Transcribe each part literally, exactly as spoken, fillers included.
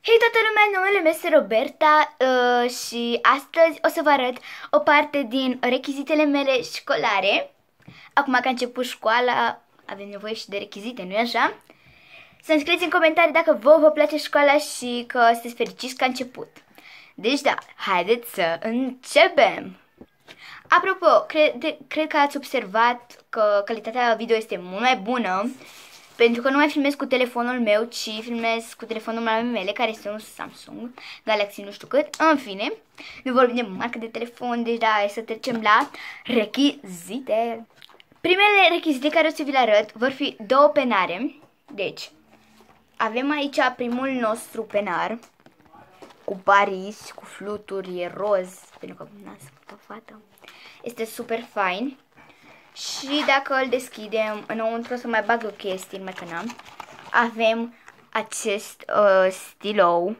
Hei toată lumea, numele meu este Roberta uh, și astăzi o să vă arăt o parte din rechizitele mele școlare. Acum că a început școala, avem nevoie și de rechizite, nu-i așa? Să-mi scrieți în comentarii dacă vouă vă place școala și că sunteți fericiți că a început. Deci da, haideți să începem! Apropo, cred, cred că ați observat că calitatea video este mult mai bună, pentru că nu mai filmez cu telefonul meu, ci filmez cu telefonul mamei mele, care este un Samsung Galaxy nu știu cât. În fine, nu vorbim de marcă de telefon, deci da, hai să trecem la rechizite. Primele rechizite care o să vi le arăt vor fi două penare. Deci, avem aici primul nostru penar cu Paris, cu fluturi, e roz, pentru că n-a să fată. Este super fain. Și dacă îl deschidem, înăuntru o să mai bag o chestie, mai că n-am. Avem acest uh, stilou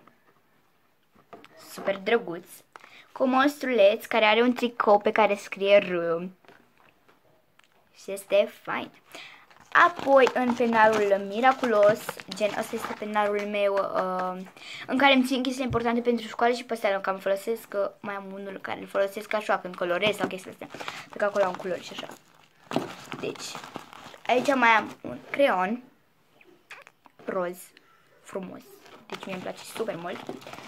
super drăguț cu monstruleț care are un tricou pe care scrie R. Și este fain. Apoi în penarul miraculos, gen ăsta este penarul meu uh, în care îmi țin chestii importante pentru școală și pe ăsta nu cam folosesc, că mai am unul care îl folosesc așa când colorez sau chestii astea, pe că acolo am culori și așa. Deci, aici mai am un creion roz frumos, deci mie îmi place super mult.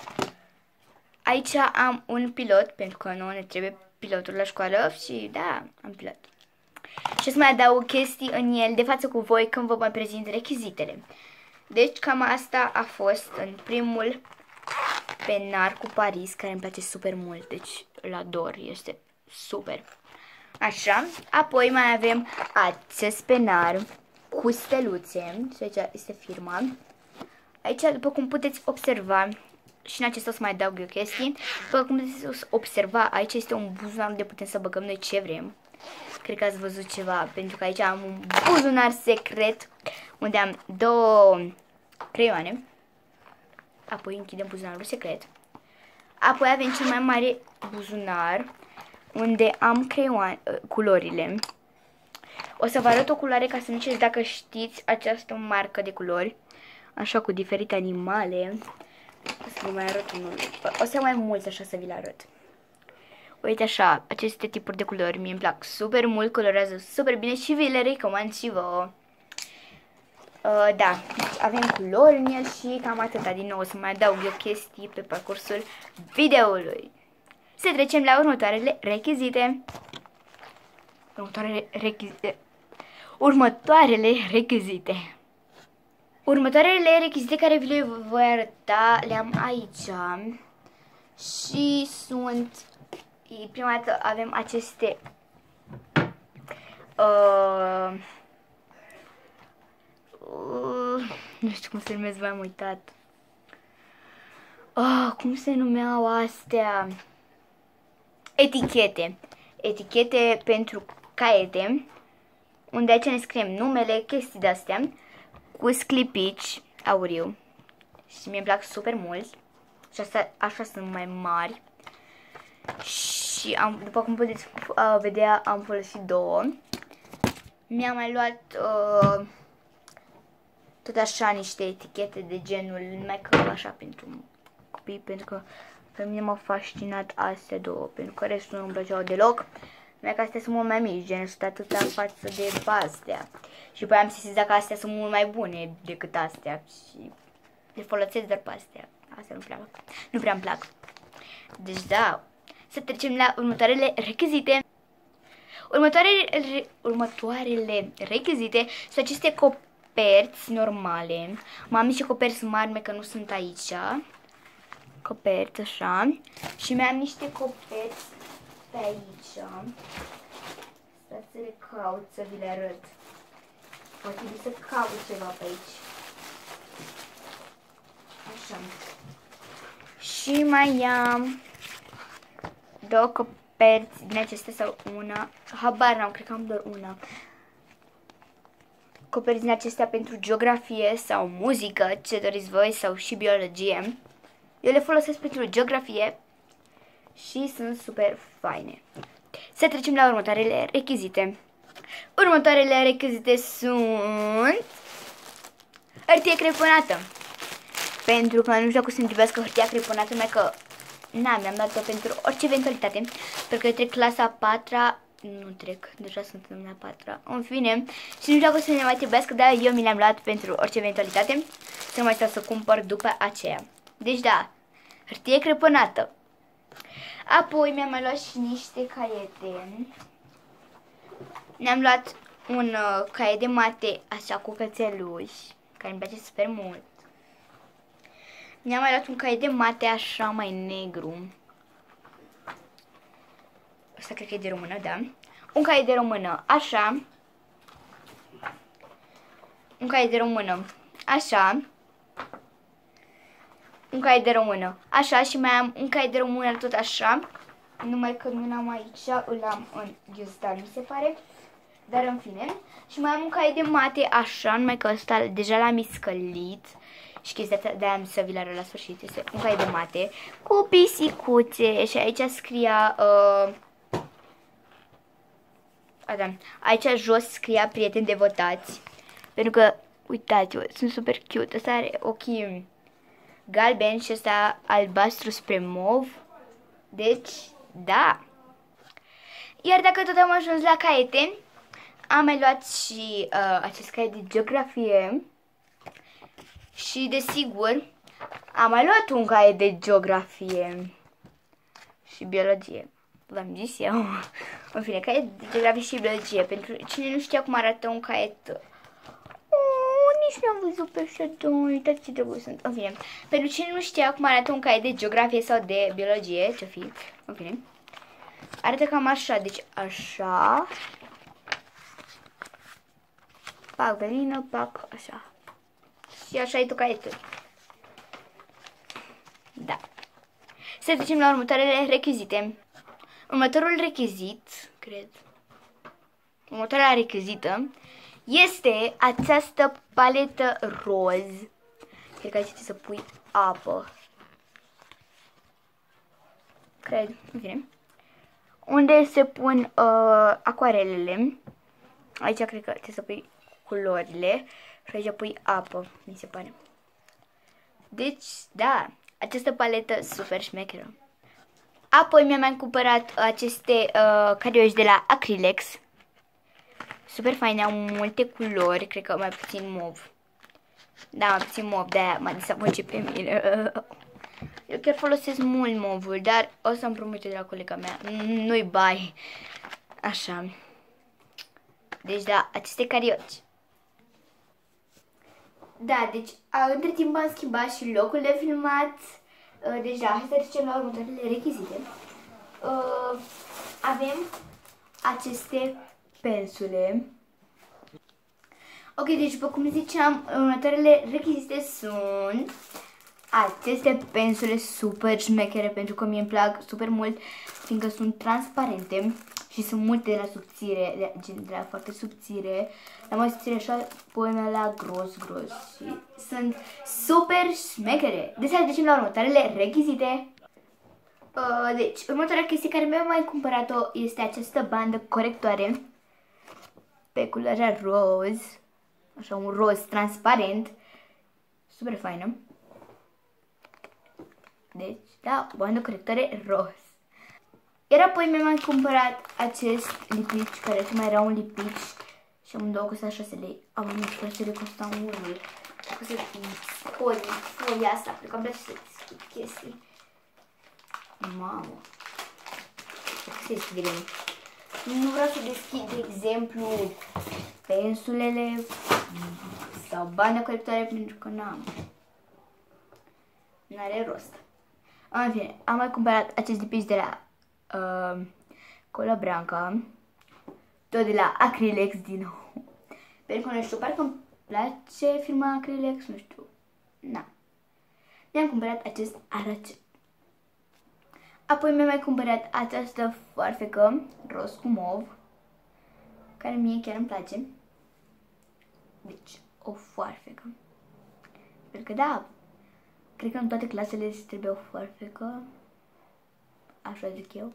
Aici am un pilot, pentru că nu ne trebuie pilotul la școală și da, am pilot. Și o să mai adaug chestii în el de față cu voi când vă mai prezint rechizitele. Deci cam asta a fost în primul penar cu Paris, care îmi place super mult, deci îl ador, este super. Așa, apoi mai avem acest penar cu steluțe, și aici este firma. Aici, după cum puteți observa, și în acesta o să mai adaug eu chestii, după cum puteți observa, aici este un buzunar unde putem să băgăm noi ce vrem. Cred că ați văzut ceva, pentru că aici am un buzunar secret unde am două creioane. Apoi închidem buzunarul secret. Apoi avem cel mai mare buzunar unde am creioane, culorile. O să vă arăt o culoare ca să nu știți dacă știți această marcă de culori. Așa, cu diferite animale. O să vă mai arăt unul. O să am mai mulți așa să vi le arăt. Uite așa, aceste tipuri de culori mie îmi plac super mult, colorează super bine și vi le recomand și vouă. Uh, da, avem culori în el și cam atâta. Din nou o să mai adaug eu chestii pe parcursul videoului. Să trecem la următoarele rechizite. Următoarele rechizite. Următoarele rechizite. Următoarele rechizite care vi le voi arăta le am aici. Și sunt... Prima dată avem aceste... Uh, uh, nu știu cum se numesc, v-am uitat. Uh, cum se numeau astea? Etichete. Etichete pentru caiete, unde aici ne scriem numele, chestii de-astea, cu sclipici auriu. Și mie îmi plac super mult. Și asta, așa sunt mai mari. Și am, după cum puteți uh, vedea, am folosit două. Mi-am mai luat uh, tot așa niște etichete de genul mai că așa pentru copii, pentru că pe mine m-au fascinat astea două, pentru că restul nu îmi plăceau deloc. Numai că astea sunt mult mai mici, gen sunt atâta față de astea. Și pe aia am zis dacă astea sunt mult mai bune decât astea și le folosesc doar pe astea. Astea nu prea, nu prea îmi plac. Deci da, să trecem la următoarele rechizite. Următoarele, următoarele rechizite sunt aceste coperți normale. Mai am niște coperți mari, că nu sunt aici. Coperți așa. Și mai am niște coperți pe aici. Stați să le caut, să vi le arăt. O trebuie să caut ceva pe aici. Așa. Și mai am două coperți din acestea sau una. Habar n-am, cred că am doar una. Coperți din acestea pentru geografie sau muzică, ce doriți voi, sau și biologie. Eu le folosesc pentru geografie și sunt super faine. Să trecem la următoarele rechizite. Următoarele rechizite sunt hârtie creponată. pentru că nu știu cum să-mi trebuiască hârtia creponată, numai că na, mi-am dat-o pentru orice eventualitate, pentru că trec clasa a patra, nu trec, deja sunt în a patra, în fine, și nu știu cum să ne mai trebuiască, dar eu mi le-am luat pentru orice eventualitate, să nu mai stau să cumpăr după aceea. Deci da, hârtie creponată. Apoi mi-am mai luat și niște caiete. Ne-am luat un uh, caiet de mate așa cu cățeluși, care îmi place super mult. Mi-am mai luat un caiet de mate așa mai negru. Asta cred că e de română, da. Un caiet de română așa. Un caiet de română așa. Un caiet de română așa și mai am un caiet de română tot așa. Numai că nu l-am aici, îl am în ghiozdan, mi se pare. Dar în fine. Și mai am un caiet de mate așa, numai că ăsta deja l-am iscălit. Și chestia asta de-aia am să vi l-arăt la sfârșit. Este un caiet de mate cu pisicuțe. Și aici scria... Uh, a, da, aici jos scria prieteni devotați. Pentru că, uitați-vă, sunt super cute. Ăsta are ochii galben și ăsta albastru spre mov. Deci, da. Iar dacă tot am ajuns la caiete, am mai luat și uh, acest caiet de geografie. Și desigur, am mai luat un caiet de geografie și biologie. V-am zis eu. În fine, caiet de geografie și biologie. Pentru cine nu știa cum arată un caiet... Oh, nici nu am văzut pe așa, uitați ce drăguț sunt. În fine, pentru cine nu știa cum arată un caiet de geografie sau de biologie, ce-o fi, în fine, arată cam așa, deci așa. Pac, velină, pac, așa. Și așa e tot caietul. Da. Să trecem la următoarele rechizite. Următorul rechizit, cred, următoarea rechizită este această paletă roz. Cred că aici trebuie să pui apă. Cred, în fine. Unde se pun uh, acuarelele. Aici cred că trebuie să pui culorile. Și aici pui apă, mi se pare. Deci, da, această paletă super șmecheră. Apoi mi-am mai cumpărat aceste uh, carioși de la Acrylex. Super faine, au multe culori, cred că mai puțin mov. Da, mai puțin mov, de-aia m-a dezamăgit pe mine. Eu chiar folosesc mult movul, dar o să-mi promite de la colega mea. Nu-i bai. Așa. Deci da, aceste carioci. Da, deci a, între timp am schimbat și locul de filmat. Uh, deci da, hai să trecem la următoarele rechizite. Uh, avem aceste pensule. Ok, deci după cum ziceam, următoarele rechizite sunt aceste pensule super șmechere, pentru că mie îmi plac super mult, fiindcă sunt transparente și sunt multe de la subțire, de la foarte subțire, la mai subțire așa până la gros, gros și sunt super șmechere. Deci să trecem la următoarele rechizite. Uh, deci, următoarea chestie care mi-am mai cumpărat-o este această bandă corectoare pe culoarea roz, așa un roz transparent, super faină. Deci, da, bandă corectoare roz. Iar apoi mi-am mai cumpărat acest lipici, care mai era un lipici și amândouă costa șase lei. Am nu știu ce le costa unul. Cum să scoli folia asta, pentru că îmi place să deschid chestii. Mamă, ce să deschidem? Nu vreau să deschid, de exemplu, pensulele sau banda corectoare, pentru că n-am. N-are rost. În fine, am mai cumpărat acest lipici de la uh, Cola Branca, tot de la Acrylex din nou. Pentru că nu știu, parcă îmi place firma Acrylex, nu știu. Na. Mi-am cumpărat acest aracet. Apoi mi-am mai cumpărat această foarfecă roz cu mov, care mie chiar îmi place. Deci, o foarfecă. Pentru că da, cred că în toate clasele trebuie o foarfecă. Așa zic eu.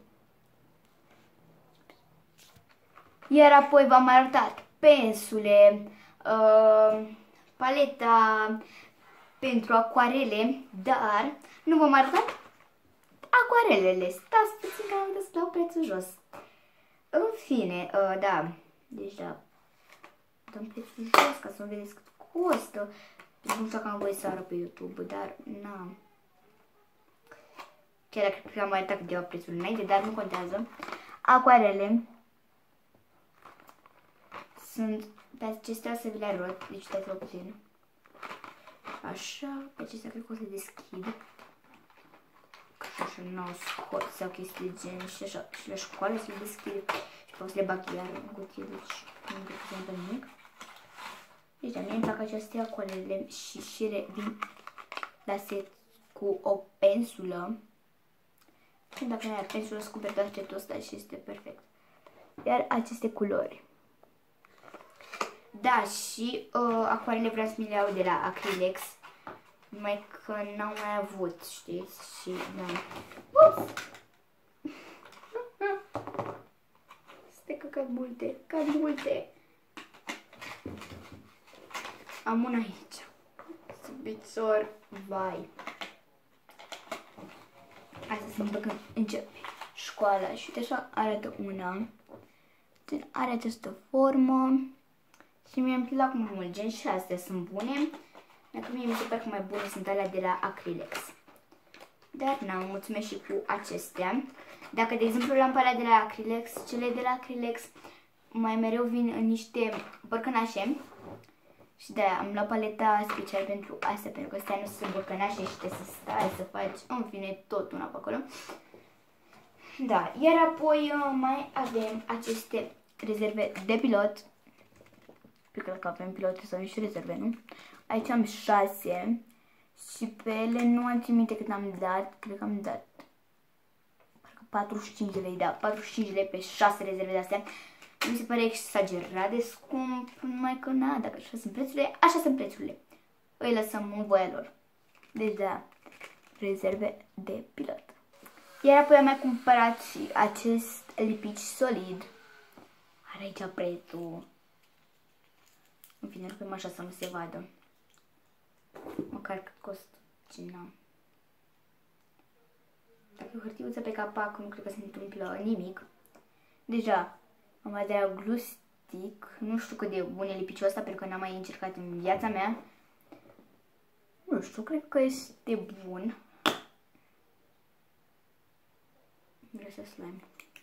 Iar apoi v-am arătat pensule, uh, paleta, pentru acuarele, dar nu vom arăta acuarelele. Stați puțin că am dat să dau prețul jos. În fine, uh, da, deci da, dăm prețul jos ca să nu vedeți cât costă. Nu știu dacă am voie să arăt pe YouTube, dar n-am. Chiar dacă cred că am mai arătat câteva prețuri înainte, dar nu contează. Acuarele sunt, pe acestea să vi le arăt, deci uitați-vă puțin. Așa, pe acestea cred că o să deschid. Că și așa n-au scot sau chestii de gen și așa, și la școală să le deschid. Și pe o să le bag iar în cutie, deci nu cred că se întâmplă nimic. Deci da, mie îmi plac aceste acuarele și și vin la set cu o pensulă. Și dacă nu ai pensulă, să cumperi doar setul ăsta și este perfect. Iar aceste culori. Da, și uh, acuarele vreau să mi le iau de la Acrylex. Numai că n-am mai avut, știți? Și da. Ups! Stai că cad multe, cad multe. Am una aici. Subițor, vai. Asta să îmi încep școala și uite așa arată una. Are această formă și mie îmi plac mult, gen și astea sunt bune. Dacă mie mi se pare că mai bune sunt alea de la Acrylex. Dar n-am, mulțumesc și cu acestea. Dacă, de exemplu, lampa de la Acrylex, cele de la Acrylex mai mereu vin în niște borcănașe. Și de-aia am luat paleta special pentru astea, pentru că astea nu sunt borcănașe și trebuie să stai, să faci, în fine, tot una pe acolo. Da, iar apoi mai avem aceste rezerve de pilot. Cred că avem pilote sau și rezerve, nu? Aici am șase și pe ele nu am ținut minte cât am dat, cred că am dat parcă patruzeci și cinci de lei, da, patruzeci și cinci de lei pe șase rezerve de astea. Mi se pare exagerat de scump, numai că na, dacă așa sunt prețurile, așa sunt prețurile. Îi lăsăm în voia lor. Deci da, rezerve de pilot. Iar apoi am mai cumpărat și acest lipici solid. Are aici prețul. În fine, nu așa să nu se vadă. Măcar cât costă. Cine? Dacă e o hârtiuță pe capac, nu cred că se întâmplă nimic. Deja, am mai de la Glue Stick. Nu știu cât de bun e lipiciul ăsta, pentru că n-am mai încercat în viața mea. Nu știu, cred că este bun. Miroase slime.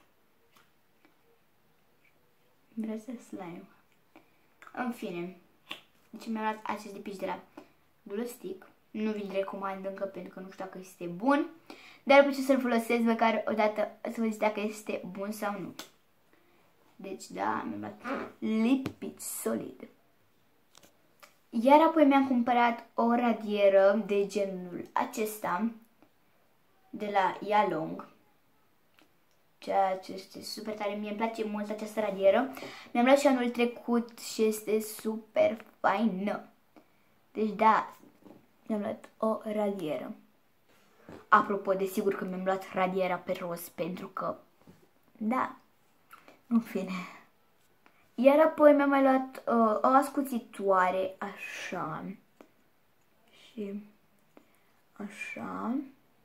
Miroase slime. În fine. Deci mi-am luat acest lipici de la Glue Stick. Nu vi-l recomand încă pentru că nu știu dacă este bun. Dar după ce să-l folosesc, măcar o dată să vă zic dacă este bun sau nu. Deci da, mi-am luat lipici solid. Iar apoi mi-am cumpărat o radieră de genul acesta de la Yalong. Ceea ce este super tare, mie îmi place mult această radieră. Mi-am luat și anul trecut și este super faină. Deci da, mi-am luat o radieră. Apropo, desigur că mi-am luat radiera pe roz pentru că, da, în fine. Iar apoi mi-am mai luat uh, o ascuțitoare, așa, și așa,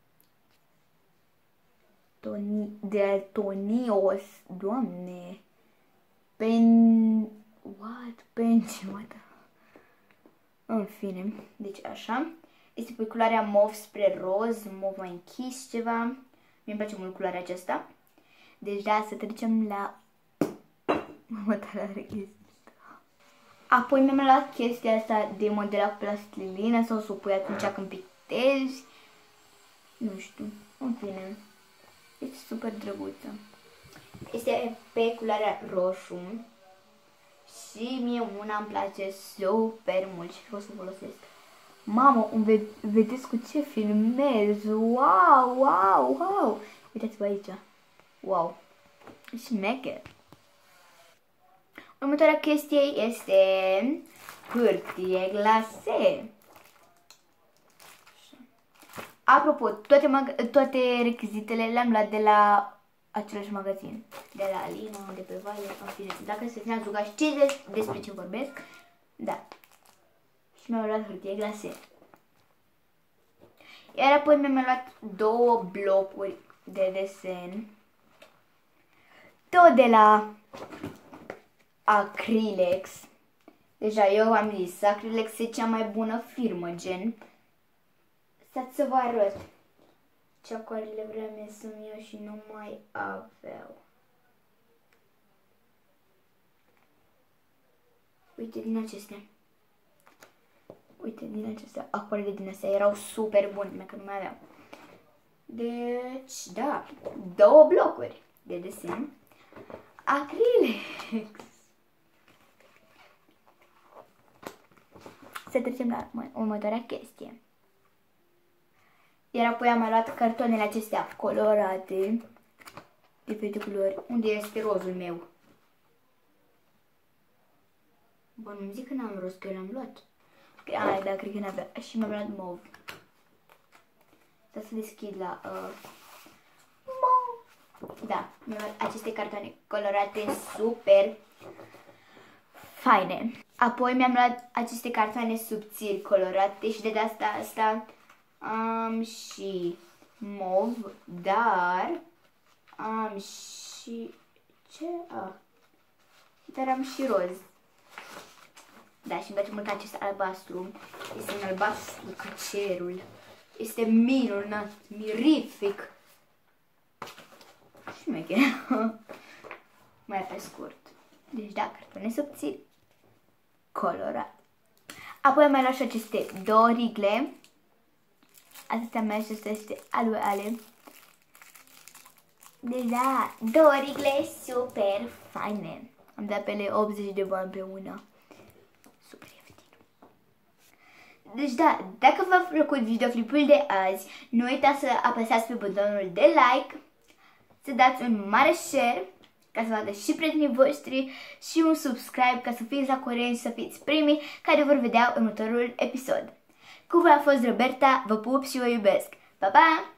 Toni, de Tonios, doamne, pen, what, penci, what, în fine, deci așa, este pe culoarea mov spre roz, mov mai închis ceva, mi-mi place mult culoarea aceasta, deci da, să trecem la următoarea rechizită. Apoi mi-am luat chestia asta de modelat cu plastilină sau să o pui atunci când pictezi. Nu știu, în fine. Este super drăguță. Este pe culoarea roșu. Și mie una îmi place super mult și o să o folosesc. Mamă, ve vedeți cu ce filmez? Wow, wow, wow! Uitați-vă aici. Wow! Șmecher! Următoarea chestie este hârtie glase. Apropo, toate, toate rechizitele le-am luat de la același magazin. De la Alina, de pe Vale, în fine. Dacă se ținea zuga, știți despre ce vorbesc? Da. Și mi-am luat hârtie glase. Iar apoi mi-am luat două blocuri de desen. Tot de la Acrylex. Deja eu am zis, Acrylex e cea mai bună firmă, gen. Stați să vă arăt ce acoarele vreau să-mi iau și nu mai aveau. Uite din acestea. Uite din acestea. Acoarele din astea erau super bune, numai că nu mai aveau. Deci, da, două blocuri de desen. Acrylex. Să trecem la următoarea chestie. Iar apoi am mai luat cartoanele acestea colorate. Diferite culori. Unde este rozul meu? Bă, nu-mi zic că n-am roz, că eu l-am luat. Ai, da, cred că n-avea. Și mi-am luat mauve. Să să deschid la... Uh, da, mi-am luat aceste cartoane colorate super faine. Apoi mi-am luat aceste cartoane subțiri colorate și de data asta am și mauve, dar am și... ce? Ah. Dar am și roz. Da, și îmi place mult acest albastru. Este un albastru ca cerul. Este minunat, mirific. Și mai mai pe scurt. Deci da, cartone subțiri colorat. Apoi am mai luat și aceste două rigle. Atâtea mele și astea este ale ale. Deci da, două rigle super faine. Am dat pe ele optzeci de bani pe una. Super ieftin. Deci da, dacă v-a plăcut videoclipul de azi, nu uitați să apăsați pe butonul de like, să dați un mare share ca să vadă și prietenii voștri și un subscribe ca să fiți la curent și să fiți primii care vor vedea următorul episod. Cu voi a fost Roberta, vă pup și vă iubesc. Pa, pa!